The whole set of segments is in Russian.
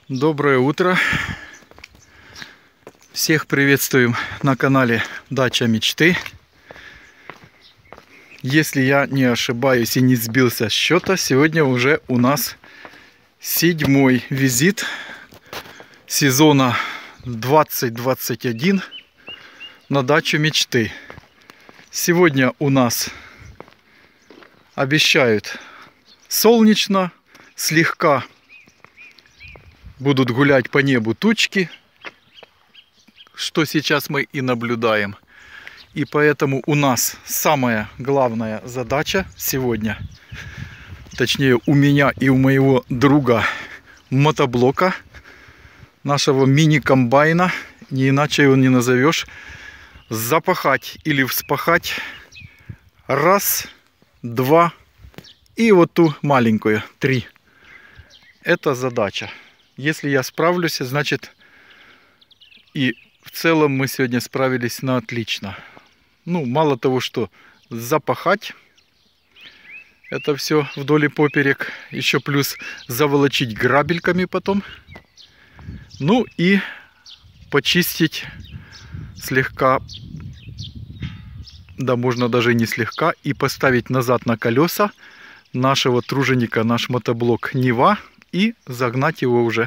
Доброе утро! Всех приветствуем на канале Дача Мечты. Если я не ошибаюсь и не сбился с счета, сегодня уже у нас 7-й визит сезона 2021 на Дачу Мечты. Сегодня у нас обещают солнечно, слегка будут гулять по небу тучки, что сейчас мы и наблюдаем. И поэтому у нас самая главная задача сегодня, точнее у меня и у моего друга мотоблока, нашего мини-комбайна, не иначе его не назовешь, запахать или вспахать раз, два и вот ту маленькую, 3. Это задача. Если я справлюсь, значит и в целом мы сегодня справились на отлично. Ну, мало того, что запахать это все вдоль и поперек, еще плюс заволочить грабельками потом. Ну и почистить слегка, да можно даже не слегка, и поставить назад на колеса нашего труженика, наш мотоблок Нива, и загнать его уже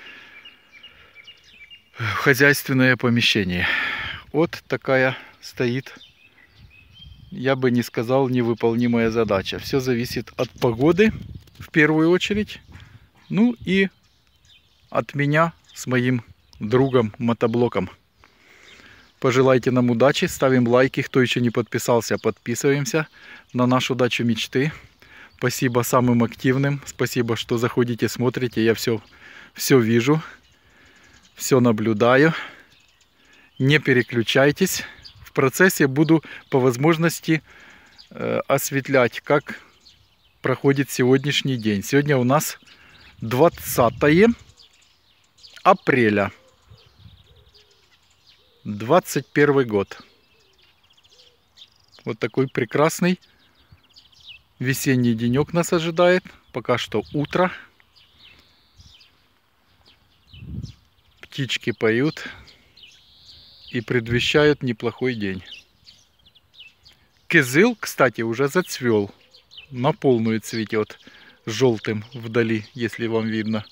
в хозяйственное помещение. Вот такая стоит, я бы не сказал, невыполнимая задача. Все зависит от погоды в первую очередь, ну и от меня с моим другом мотоблоком. Пожелайте нам удачи, ставим лайки, кто еще не подписался, подписываемся на нашу Дачу Мечты. Спасибо самым активным, спасибо, что заходите, смотрите, я все вижу, все наблюдаю. Не переключайтесь, в процессе буду по возможности осветлять, как проходит сегодняшний день. Сегодня у нас 20 апреля 21 год. Вот такой прекрасный весенний денек нас ожидает. Пока что утро. Птички поют и предвещают неплохой день. Кизыл, кстати, уже зацвел. На полную цветет. Желтым вдали, если вам видно.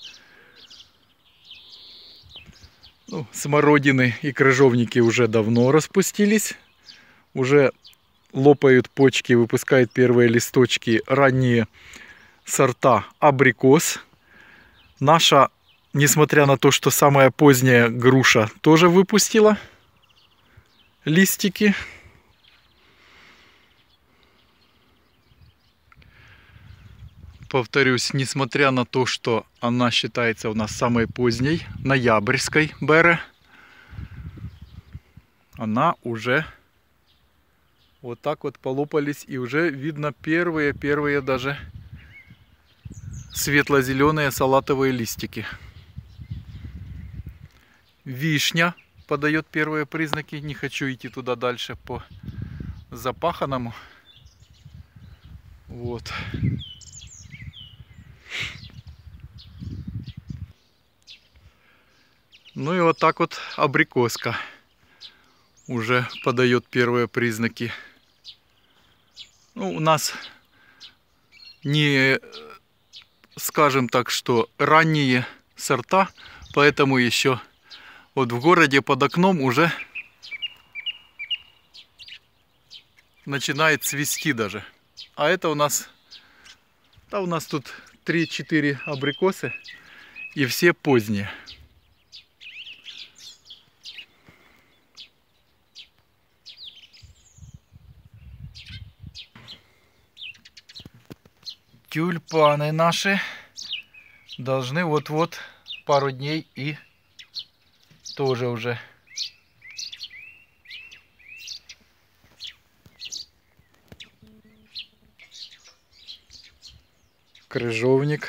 Ну, смородины и крыжовники уже давно распустились. Уже лопают почки, выпускают первые листочки ранние сорта абрикос. Наша, несмотря на то, что самая поздняя груша тоже выпустила листики. Повторюсь, несмотря на то, что она считается у нас самой поздней, ноябрьской бере, она уже вот так вот полопались, и уже видно первые даже светло-зеленые салатовые листики. Вишня подает первые признаки. Не хочу идти туда дальше по запаханному. Вот. Ну и вот так вот абрикоска уже подает первые признаки. Ну, у нас не, скажем так, что ранние сорта, поэтому еще вот в городе под окном уже начинает цвести даже. А это у нас, да, у нас тут 3-4 абрикосы и все поздние. Тюльпаны наши должны вот-вот пару дней и тоже уже крыжовник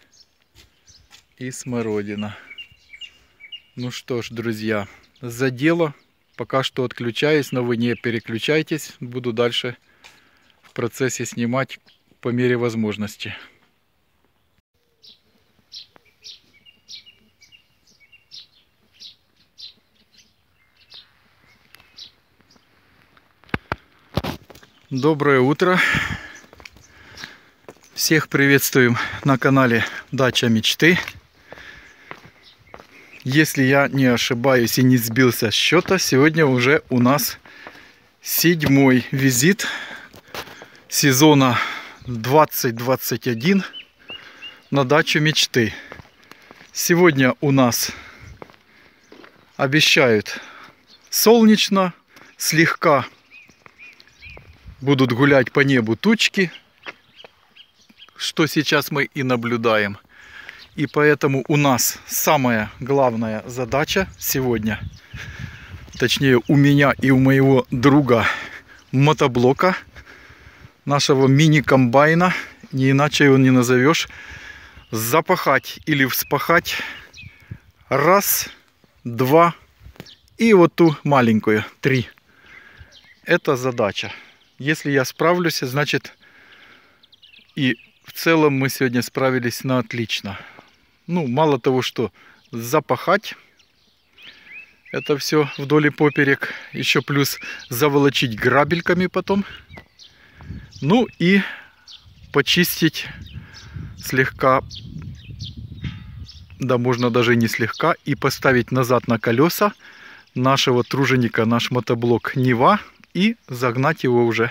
и смородина. Ну что ж, друзья, за дело. Пока что отключаюсь, но вы не переключайтесь. Буду дальше в процессе снимать по мере возможности. Доброе утро! Всех приветствуем на канале Дача Мечты. Если я не ошибаюсь и не сбился с счета, сегодня уже у нас 7-й визит сезона 2021 на Дачу Мечты. Сегодня у нас обещают солнечно, слегка будут гулять по небу тучки, что сейчас мы и наблюдаем. И поэтому у нас самая главная задача сегодня, точнее у меня и у моего друга мотоблока, нашего мини-комбайна, не иначе его не назовешь, запахать или вспахать раз, два и вот ту маленькую 3. Это задача. Если я справлюсь, значит и в целом мы сегодня справились на отлично. Ну, мало того, что запахать это все вдоль и поперек, еще плюс заволочить грабельками потом. Ну и почистить слегка, да можно даже не слегка, и поставить назад на колеса нашего труженика, наш мотоблок Нива, и загнать его уже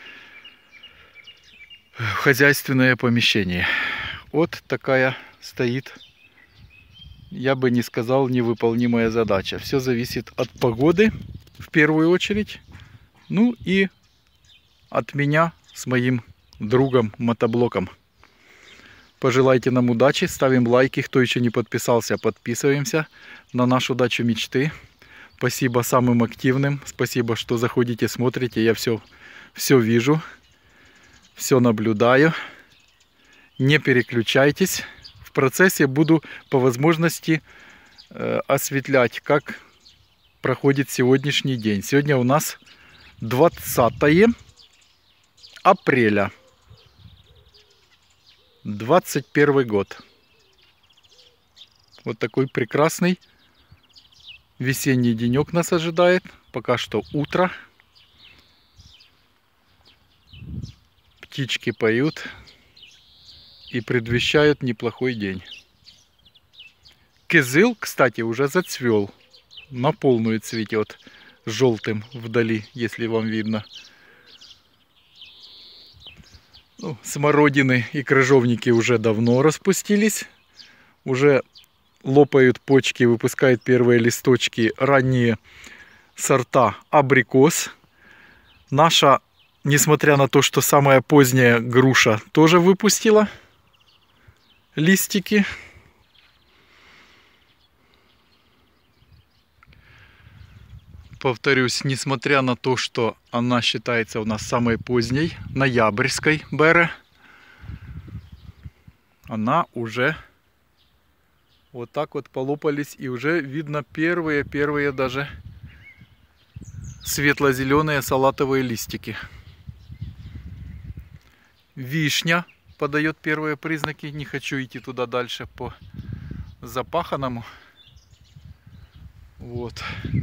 в хозяйственное помещение. Вот такая стоит, я бы не сказал, невыполнимая задача. Все зависит от погоды в первую очередь, ну и от меня с моим другом мотоблоком. Пожелайте нам удачи, ставим лайки, кто еще не подписался, подписываемся на нашу Дачу Мечты. Спасибо самым активным, спасибо, что заходите, смотрите, я все вижу, все наблюдаю. Не переключайтесь, в процессе буду по возможности осветлять, как проходит сегодняшний день. Сегодня у нас 20 апреля 21 год. Вот такой прекрасный весенний денек нас ожидает. Пока что утро. Птички поют и предвещают неплохой день. Кызыл, кстати, уже зацвел. На полную цветет. Желтым вдали, если вам видно. Ну, смородины и крыжовники уже давно распустились. Уже лопают почки, выпускают первые листочки ранние сорта абрикос. Наша, несмотря на то, что самая поздняя груша тоже выпустила листики. Повторюсь, несмотря на то, что она считается у нас самой поздней, ноябрьской бере, она уже вот так вот полопались, и уже видно первые даже светло-зеленые салатовые листики. Вишня подает первые признаки. Не хочу идти туда дальше по запаханному. Вот.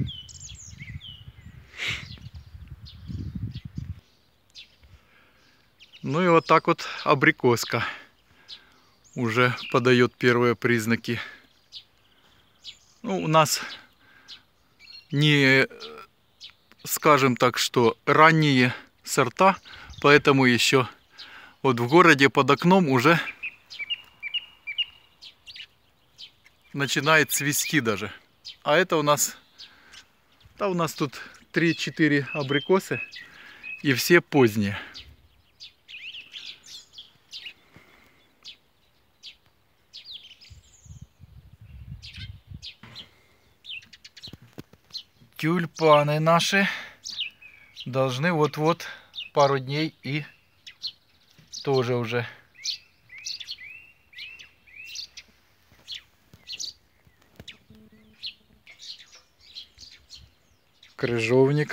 Ну и вот так вот абрикоска уже подает первые признаки. Ну, у нас не, скажем так, что ранние сорта, поэтому еще вот в городе под окном уже начинает цвести даже. А это у нас, да, у нас тут 3-4 абрикосы и все поздние. Тюльпаны наши должны вот-вот пару дней и тоже уже крыжовник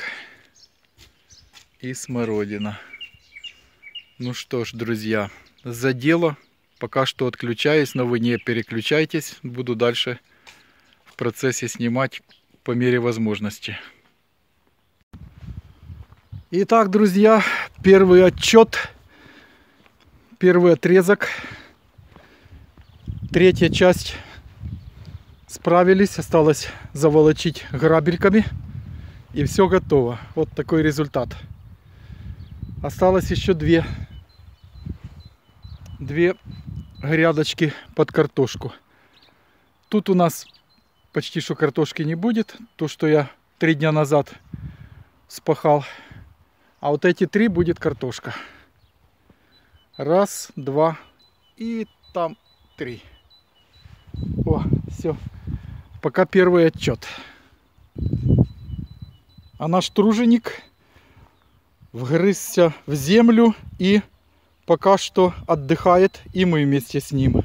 и смородина. Ну что ж, друзья, за дело. Пока что отключаюсь, но вы не переключайтесь. Буду дальше в процессе снимать по мере возможности. Итак, друзья, первый отчет, первый отрезок, третья часть. Справились, осталось заволочить грабельками, и все готово. Вот такой результат. Осталось еще две грядочки под картошку. Тут у нас почти что картошки не будет, то, что я 3 дня назад спахал. А вот эти 3 будет картошка. 1, 2 и там 3. О, все. Пока первый отчет. А наш труженик вгрызся в землю и пока что отдыхает, и мы вместе с ним.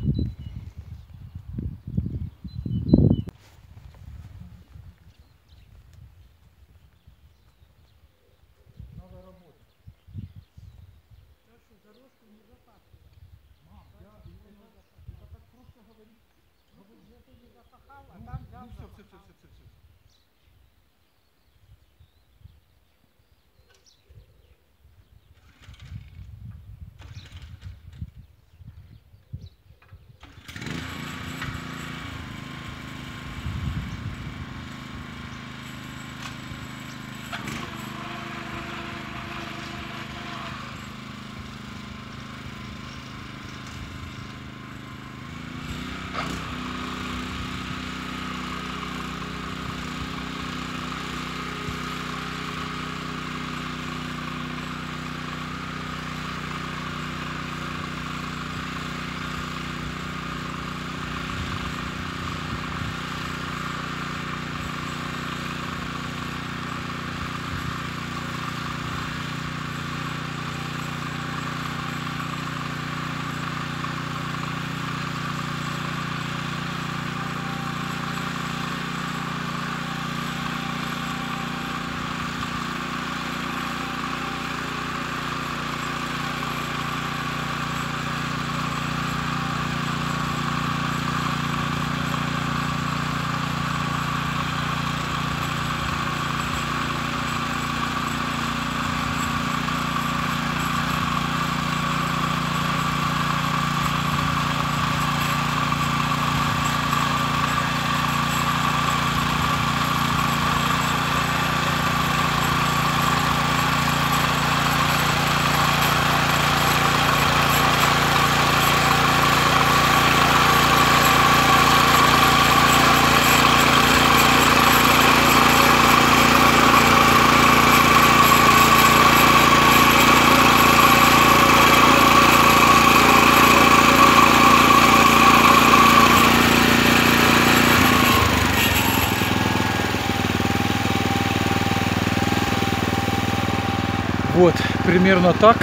Вот, примерно так.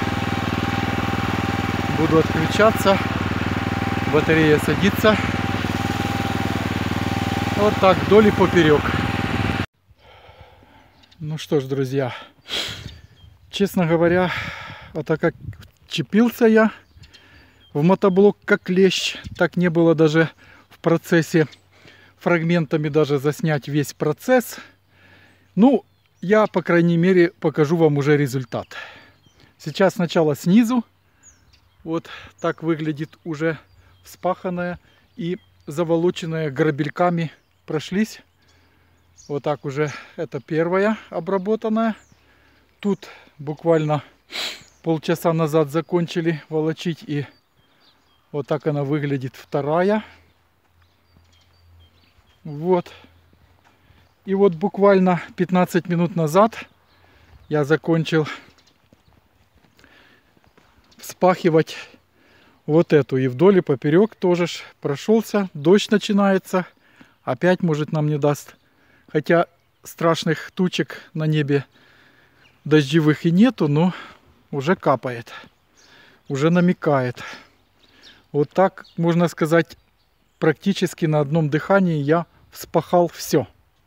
Буду отключаться. Батарея садится. Вот так, вдоль и поперек. Ну что ж, друзья. Честно говоря, вот так как чепился я в мотоблок как клещ, так не было даже в процессе фрагментами даже заснять весь процесс. Ну, я, по крайней мере, покажу вам уже результат. Сейчас сначала снизу. Вот так выглядит уже вспаханная и заволоченная грабельками. Прошлись. Вот так уже это первая обработанная. Тут буквально полчаса назад закончили волочить. И вот так она выглядит вторая. Вот. И вот буквально 15 минут назад я закончил вспахивать вот эту. И вдоль и поперек тоже прошелся. Дождь начинается. Опять, может, нам не даст. Хотя страшных тучек на небе дождевых и нету, но уже капает. Уже намекает. Вот так, можно сказать, практически на одном дыхании я вспахал все.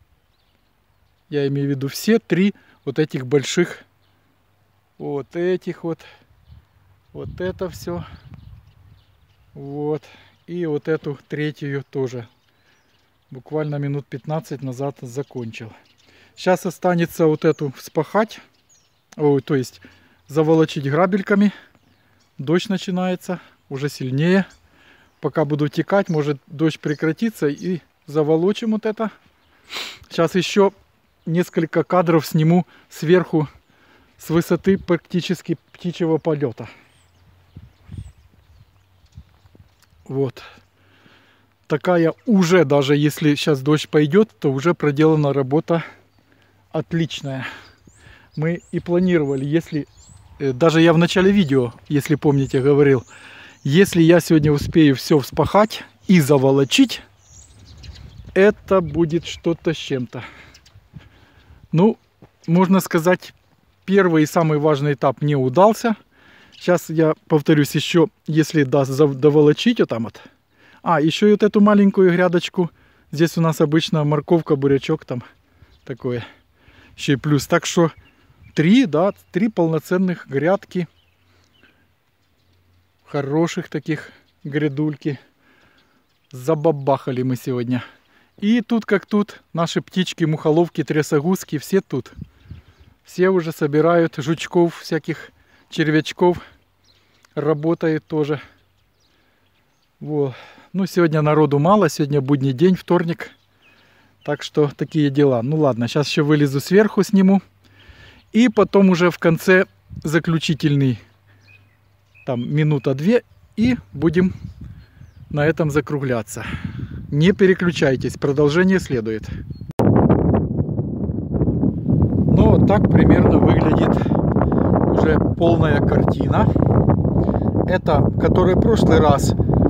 Я имею в виду все 3 вот этих больших. Вот этих вот. Вот это все. Вот. И вот эту третью тоже. Буквально минут 15 назад закончил. Сейчас останется вот эту вспахать. то есть заволочить грабельками. Дождь начинается уже сильнее. Пока буду текать, может дождь прекратится и заволочим вот это. Сейчас еще несколько кадров сниму сверху с высоты практически птичьего полета. Вот. Такая уже, даже если сейчас дождь пойдет, то уже проделана работа отличная. Мы и планировали, если... Даже я в начале видео, если помните, говорил, если я сегодня успею все вспахать и заволочить, это будет что-то с чем-то. Ну, можно сказать, первый и самый важный этап не удался. Сейчас я повторюсь еще, если доволочить вот там вот. Еще и вот эту маленькую грядочку. Здесь у нас обычно морковка, бурячок там такое. Еще и плюс. Так что три полноценных грядки. Хороших таких грядульки. Забабахали мы сегодня. И тут как тут наши птички, мухоловки, трясогузки, все тут. Все уже собирают жучков, всяких червячков. Работает тоже. Вот. Ну, сегодня народу мало, сегодня будний день, вторник. Так что такие дела. Ну ладно, сейчас еще вылезу сверху, сниму. И потом уже в конце заключительный, там, минута-две. И будем на этом закругляться. Не переключайтесь, продолжение следует. Ну, так примерно выглядит уже полная картина. Это, который в прошлый раз,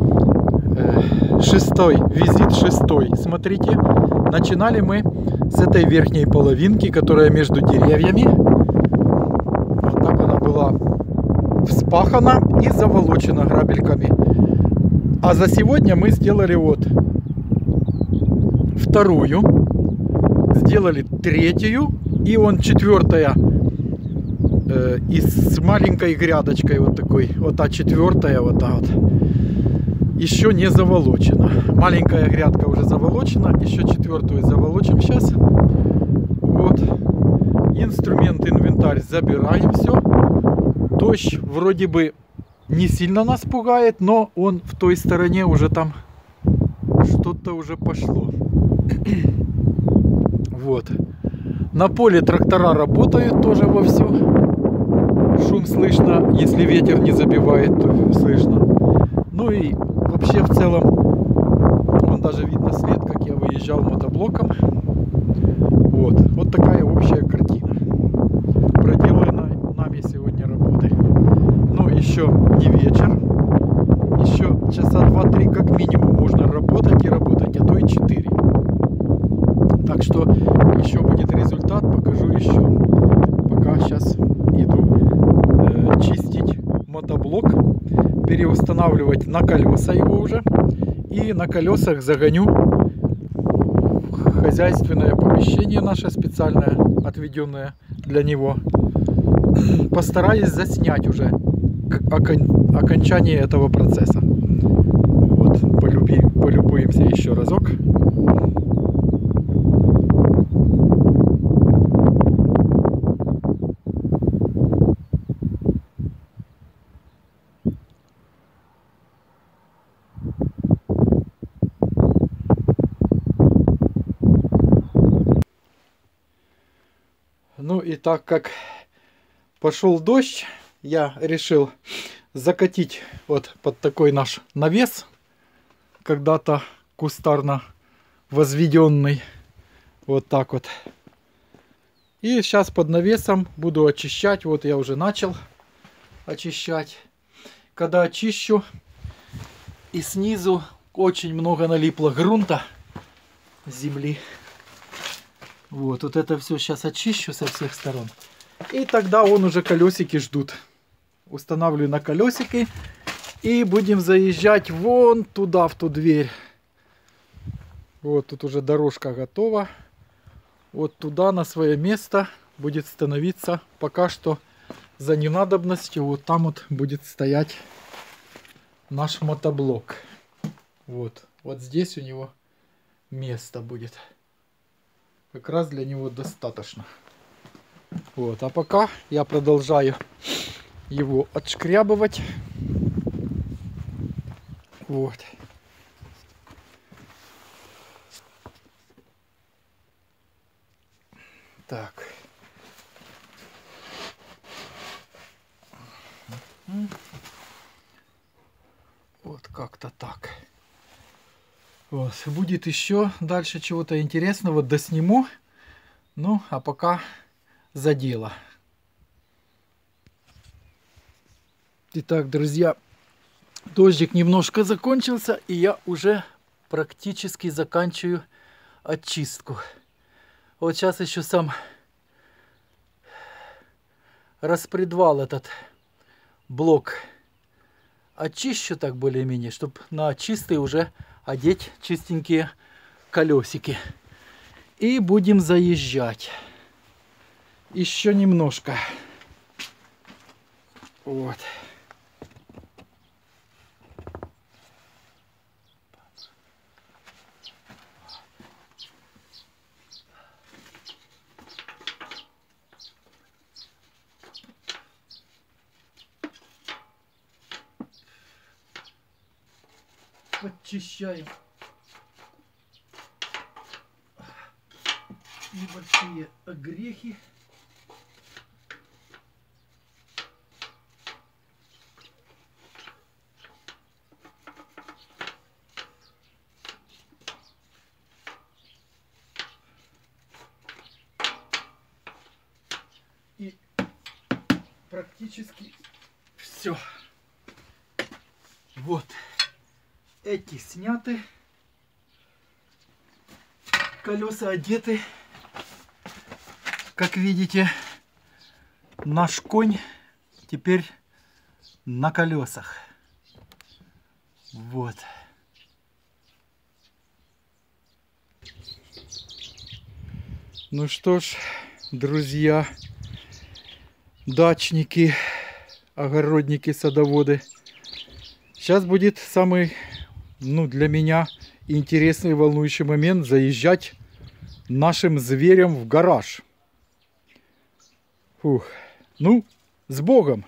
шестой, смотрите, начинали мы с этой верхней половинки, которая между деревьями. Вот так она была вспахана и заволочена грабельками. А за сегодня мы сделали вот вторую, сделали третью, и он четвертая и с маленькой грядочкой вот такой, вот та четвертая, вот та вот, еще не заволочена. Маленькая грядка уже заволочена, еще четвертую заволочим сейчас. Вот. Инструмент, инвентарь забираем все. Дождь вроде бы не сильно нас пугает, но он в той стороне уже там что-то уже пошло. Вот. На поле трактора работают тоже вовсю. Шум слышно, если ветер не забивает, то слышно. Ну и вообще в целом, вон даже видно след, как я выезжал мотоблоком. Вот такая общая картина. Проделана нами сегодня работы. Но еще не вечер. Еще часа 2-3 как минимум можно работать и работать, а то и 4. Так что еще будет результат, покажу еще. Пока сейчас иду чистить мотоблок, переустанавливать на колеса его уже. И на колесах загоню в хозяйственное помещение наше специальное, отведенное для него. Постараюсь заснять уже окончание этого процесса. Вот, полюбуемся еще разок. Ну и так как пошел дождь, я решил закатить вот под такой наш навес, когда-то кустарно возведенный, вот так вот. И сейчас под навесом буду очищать, вот я уже начал очищать. Когда очищу, и снизу очень много налипло грунта, земли. Вот это все сейчас очищу со всех сторон. И тогда уже колесики ждут. Устанавливаю на колесики. И будем заезжать вон туда, в ту дверь. Вот тут уже дорожка готова. Вот туда, на свое место, будет становиться пока что за ненадобностью. Вот там вот будет стоять наш мотоблок. Вот здесь у него место будет. Как раз для него достаточно. Вот, а пока я продолжаю его отшкрябывать. Вот. Так. Вот как-то так. Вот. Будет еще дальше чего-то интересного, досниму. Ну, а пока за дело. Итак, друзья, дождик немножко закончился, и я уже практически заканчиваю очистку. Вот сейчас еще сам распредвал этот блок очищу так более-менее, чтобы на чистые уже одеть чистенькие колесики. И будем заезжать. Еще немножко. Вот. Подчищаем небольшие огрехи. И практически все. Вот. Эти сняты. Колеса одеты. Как видите, наш конь теперь на колесах. Вот. Ну что ж, друзья, дачники, огородники, садоводы. Сейчас будет самый, для меня интересный и волнующий момент — заезжать нашим зверям в гараж. Фух. Ну, с Богом!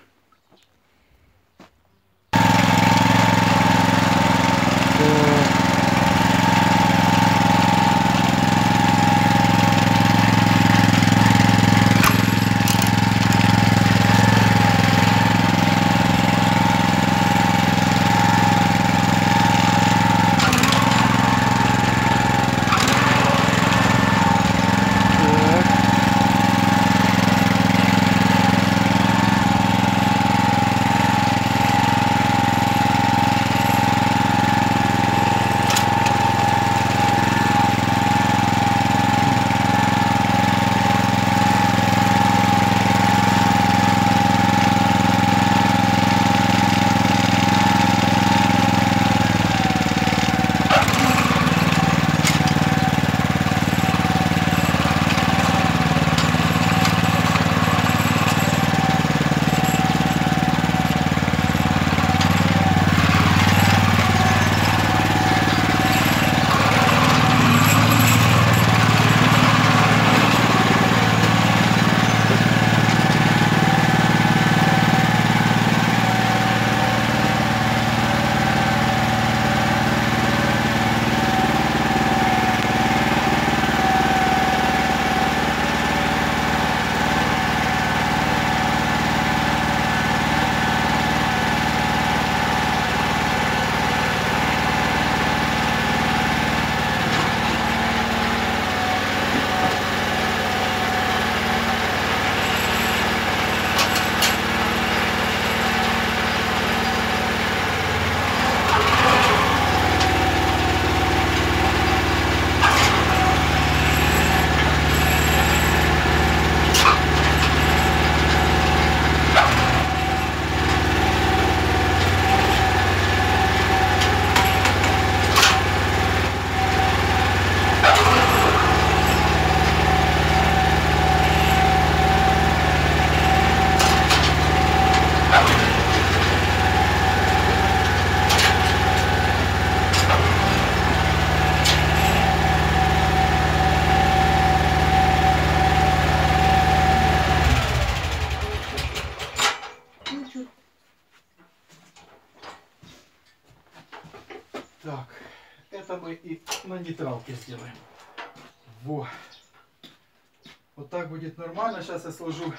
это мы и на нейтралке сделаем. Во. Вот так будет нормально. Сейчас я сложу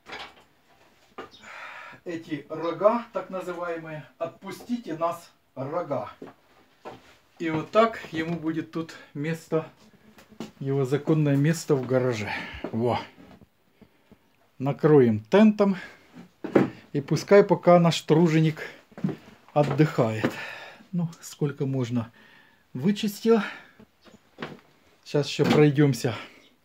эти рога, так называемые. Отпустите нас, рога. И вот так ему будет тут место, его законное место в гараже. Во. Накроем тентом. И пускай пока наш труженик отдыхает. Ну, сколько можно. Вычистил. Сейчас еще пройдемся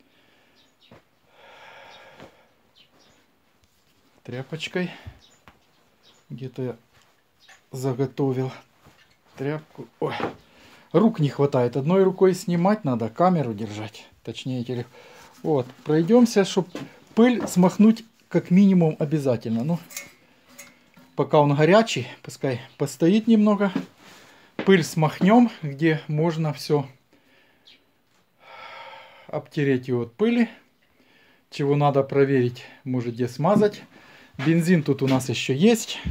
тряпочкой. Где-то я заготовил тряпку. Ой, рук не хватает. Одной рукой снимать надо, камеру держать. Точнее, телефон. Вот, пройдемся, чтобы пыль смахнуть как минимум обязательно. Ну, пока он горячий, пускай постоит немного. Пыль смахнем, где можно все обтереть его от пыли. Чего надо проверить, может где смазать. Бензин тут у нас еще есть.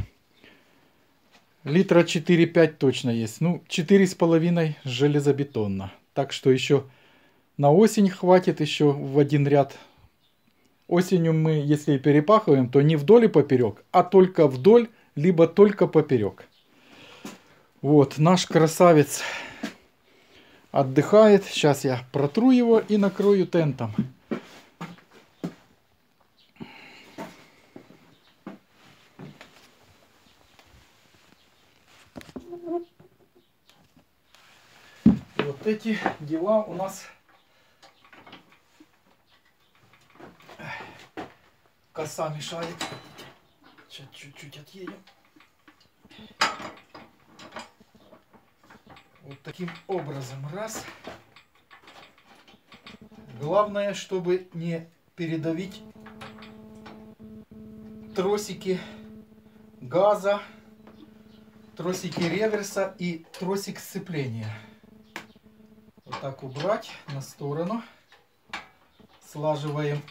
Литра 4-5 точно есть. Ну, 4,5 железобетонно. Так что еще на осень хватит еще в один ряд. Осенью мы, если перепахиваем, то не вдоль и поперек, а только вдоль, либо только поперек. Вот, наш красавец отдыхает. Сейчас я протру его и накрою тентом. Вот эти дела у нас... Коса мешает. Сейчас чуть-чуть отъедем. Вот таким образом. Раз. Главное, чтобы не передавить тросики газа, тросики реверса и тросик сцепления. Вот так убрать на сторону. Слаживаем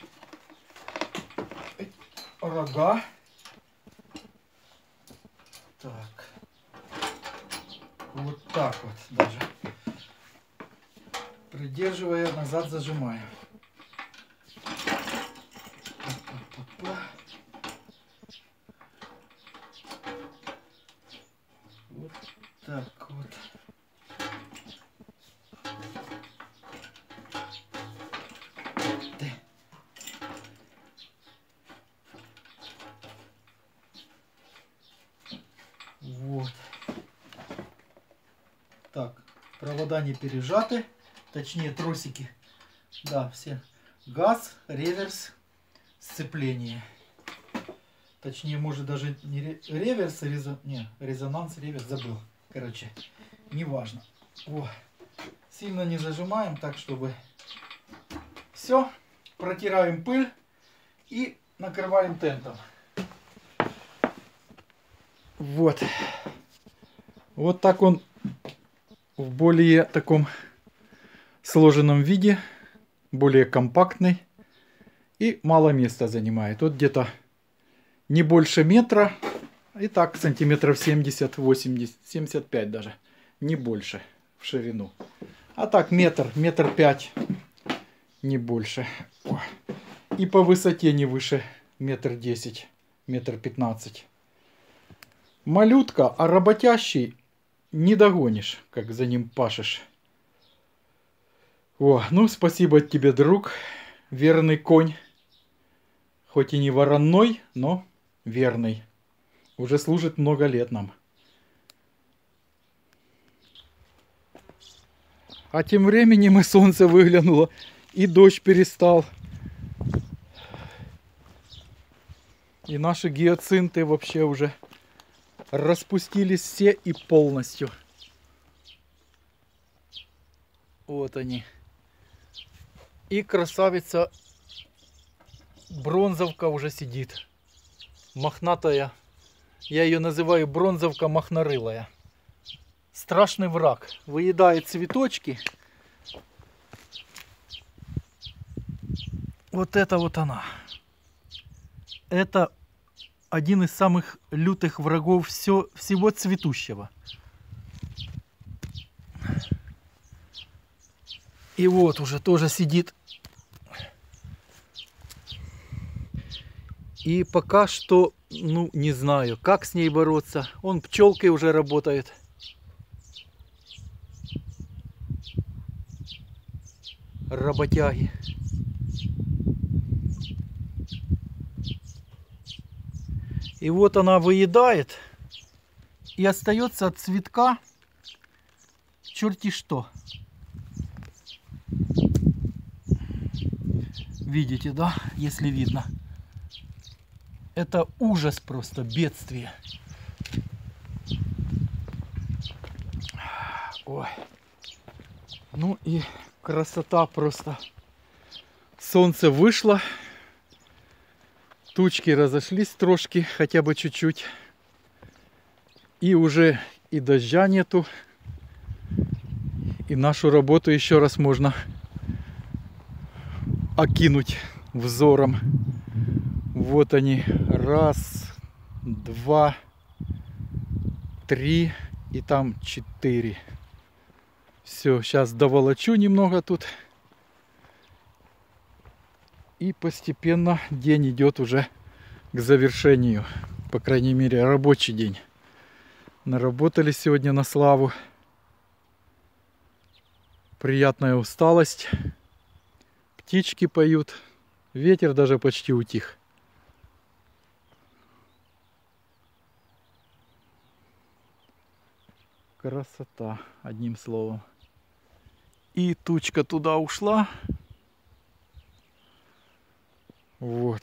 рога. Так. Вот так вот даже. Придерживая, назад зажимаем. Вот так вот. Вот. Так, провода не пережаты, точнее тросики. Да, все. Газ, реверс, сцепление. Точнее, может даже не реверс, резонанс, реверс, забыл. Короче, неважно. О, сильно не зажимаем, так чтобы... Все, протираем пыль и накрываем тентом. Вот. Вот так он в более таком сложенном виде, более компактный и мало места занимает. Вот где-то не больше метра, и так сантиметров 70-80, 75 даже, не больше в ширину. А так метр 5, не больше. О. И по высоте не выше 1,10 м, 1,15 м. Малютка, а работящий не догонишь, как за ним пашешь. О, ну спасибо тебе, друг, верный конь. Хоть и не вороной, но верный. Уже служит много лет нам. А тем временем и солнце выглянуло, и дождь перестал. И наши гиацинты вообще уже распустились все и полностью. Вот они. И красавица бронзовка уже сидит. Мохнатая. Я ее называю бронзовка мохнорылая. Страшный враг. Выедает цветочки. Вот это вот она. Это один из самых лютых врагов всего цветущего. И вот уже тоже сидит. И пока что, ну, не знаю, как с ней бороться. Он пчелкой уже работает. Работяги. И вот она выедает. И остается от цветка черти что. Видите, да? Если видно. Это ужас просто, бедствие. Ой. Ну и красота просто. Солнце вышло. Тучки разошлись трошки, хотя бы чуть-чуть. И уже и дождя нету. И нашу работу еще раз можно окинуть взором. Вот они. Раз, два, три и там 4. Все, сейчас доволочу немного тут. И постепенно день идет уже к завершению. По крайней мере, рабочий день. Наработали сегодня на славу. Приятная усталость. Птички поют. Ветер даже почти утих. Красота, одним словом. И тучка туда ушла. Вот.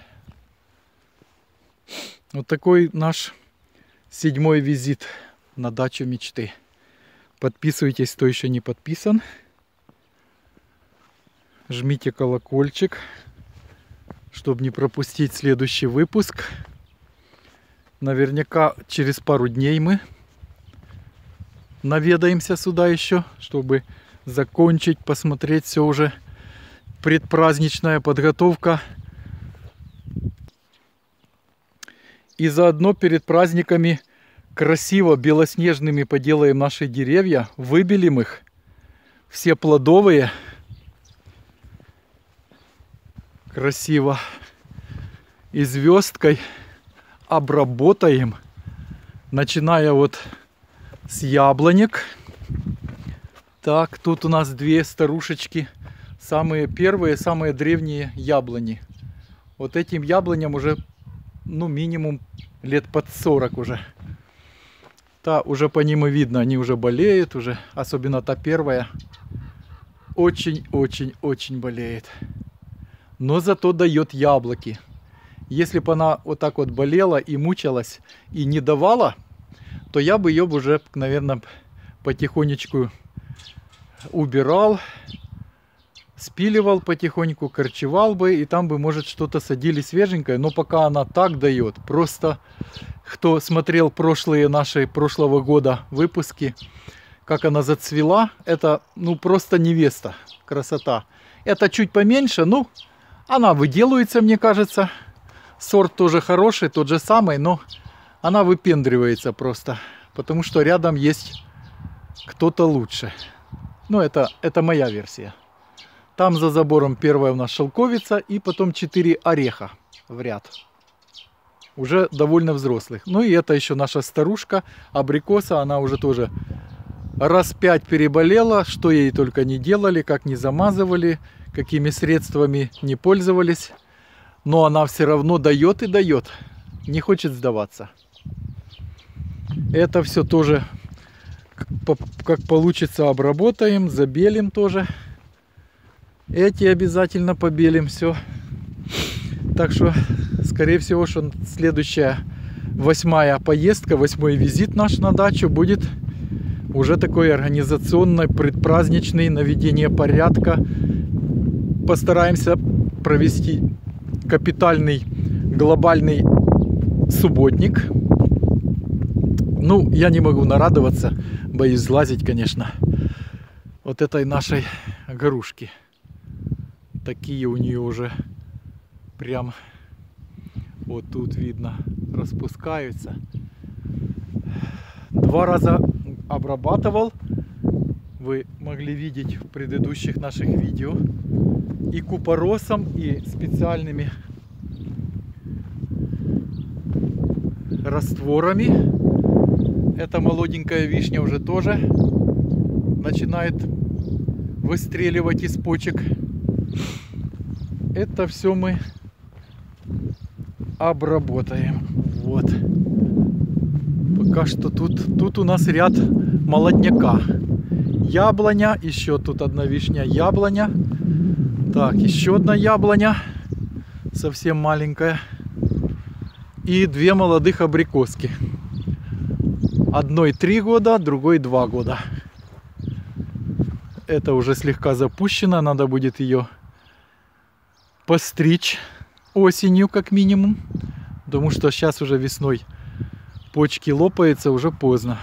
Вот такой наш 7-й визит на дачу мечты. Подписывайтесь, кто еще не подписан. Жмите колокольчик, чтобы не пропустить следующий выпуск. Наверняка через пару дней мы наведаемся сюда еще, чтобы закончить, посмотреть все уже. Предпраздничная подготовка. И заодно перед праздниками красиво белоснежными поделаем наши деревья. Выбелим их. Все плодовые. Красиво. И звездкой обработаем. Начиная вот с яблонек. Так, тут у нас 2 старушечки. Самые первые, самые древние яблони. Вот этим яблоням уже, ну, минимум лет под 40 уже. Та уже по ним и видно, они уже болеют уже. Особенно та первая. Очень-очень-очень болеет. Но зато дает яблоки. Если бы она вот так вот болела и мучилась и не давала, то я бы ее уже, наверное, потихонечку убирал, спиливал потихоньку, корчевал бы, и там бы, может, что-то садили свеженькое. Но пока она так дает, просто кто смотрел прошлого года выпуски, как она зацвела, это, ну, просто невеста, красота. Это чуть поменьше, ну, она выделывается, мне кажется. Сорт тоже хороший, тот же самый, но она выпендривается просто, потому что рядом есть кто-то лучше. Ну, это моя версия. Там за забором первая у нас шелковица, и потом 4 ореха в ряд. Уже довольно взрослых. Ну и это еще наша старушка, абрикоса, она уже тоже раз 5 переболела, что ей только не делали, как не замазывали, какими средствами не пользовались. Но она все равно дает и дает, не хочет сдаваться. Это все тоже, как получится, обработаем, забелим тоже. Эти обязательно побелим все. Так что, скорее всего, что следующая 8-я поездка, 8-й визит наш на дачу будет уже такой организационный, предпраздничный, наведение порядка. Постараемся провести капитальный, глобальный субботник. Ну, я не могу нарадоваться, боюсь сглазить, конечно, вот этой нашей грушки. Такие у нее уже прям вот тут видно распускаются. 2 раза обрабатывал, вы могли видеть в предыдущих наших видео. И купоросом, и специальными растворами. Эта молоденькая вишня уже тоже начинает выстреливать из почек. Это все мы обработаем. Вот. Пока что тут у нас ряд молодняка. Яблоня, еще тут одна вишня, яблоня. Так, еще одна яблоня, совсем маленькая. И две молодых абрикоски. Одной 3 года, другой 2 года. Это уже слегка запущено, надо будет ее постричь осенью как минимум. Потому что сейчас уже весной почки лопаются, уже поздно.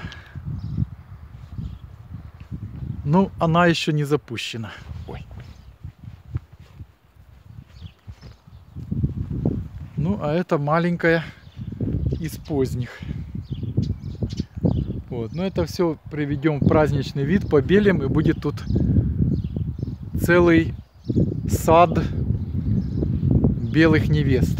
Но она еще не запущена. Ой. Ну, а это маленькая из поздних. Вот. Но это все приведем в праздничный вид, побелим, и будет тут целый сад белых невест.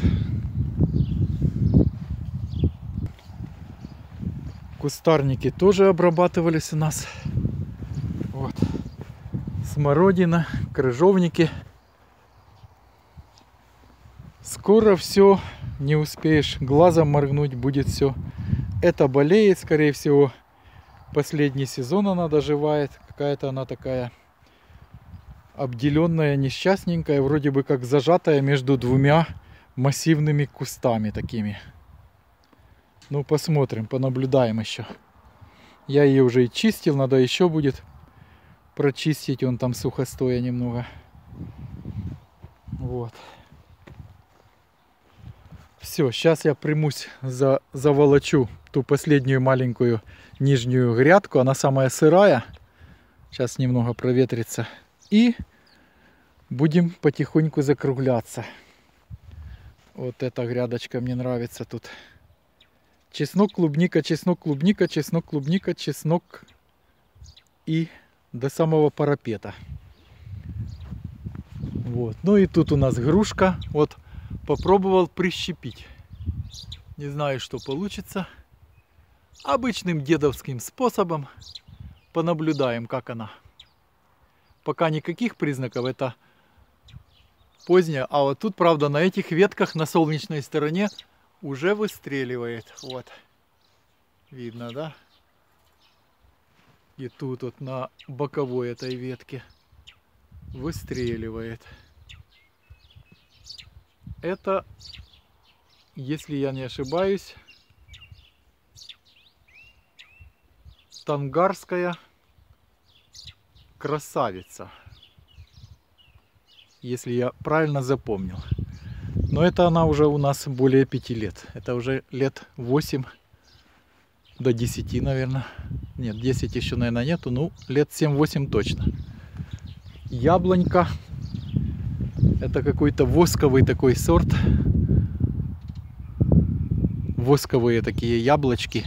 Кустарники тоже обрабатывались у нас. Вот. Смородина, крыжовники. Скоро все, не успеешь глазом моргнуть, будет все. Это болеет, скорее всего, последний сезон она доживает. Какая-то она такая обделенная, несчастненькая, вроде бы как зажатая между двумя массивными кустами такими. Ну, посмотрим, понаблюдаем еще. Я ее уже и чистил, надо еще будет прочистить, он там сухостоя немного. Вот. Все, сейчас я примусь заволочу ту последнюю маленькую нижнюю грядку. Она самая сырая. Сейчас немного проветрится. И будем потихоньку закругляться. Вот эта грядочка мне нравится тут. Чеснок, клубника, чеснок, клубника, чеснок, клубника, чеснок и до самого парапета. Вот. Ну и тут у нас грушка. Вот попробовал прищепить. Не знаю, что получится. Обычным дедовским способом. Понаблюдаем, как она. Пока никаких признаков. Это поздняя. А вот тут, правда, на этих ветках на солнечной стороне уже выстреливает. Вот. Видно, да? И тут вот на боковой этой ветке выстреливает. Это, если я не ошибаюсь, тангарская красавица. Если я правильно запомнил. Но это она уже у нас более 5 лет. Это уже лет 8 до 10, наверное. Нет, 10 еще, наверное, нету. Ну, лет 7-8 точно. Яблонька. Это какой-то восковый такой сорт. Восковые такие яблочки.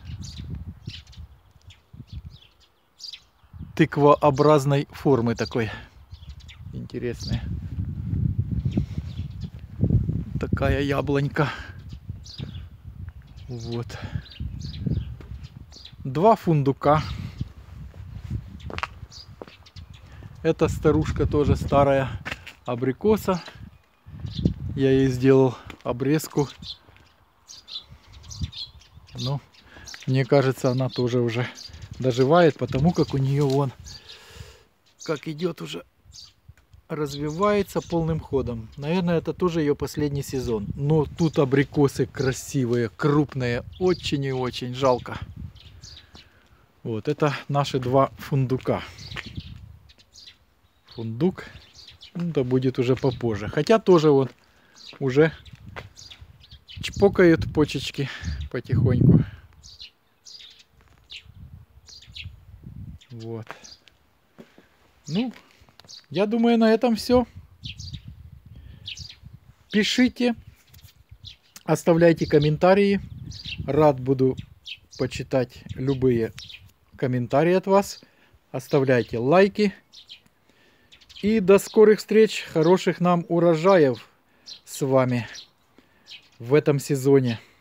Тыквообразной формы такой. Интересная. Такая яблонька. Вот. 2 фундука. Это старушка тоже старая абрикоса. Я ей сделал обрезку. Но мне кажется, она тоже уже доживает, потому как у нее вон как идет уже, развивается полным ходом. Наверное, это тоже ее последний сезон. Но тут абрикосы красивые, крупные, очень и очень жалко. Вот это наши 2 фундука. Фундук, ну, да, будет уже попозже. Хотя тоже вот уже чпокают почечки потихоньку. Вот. Ну, я думаю, на этом все. Пишите, оставляйте комментарии. Рад буду почитать любые комментарии от вас. оставляйте лайки. И до скорых встреч, хороших нам урожаев с вами в этом сезоне.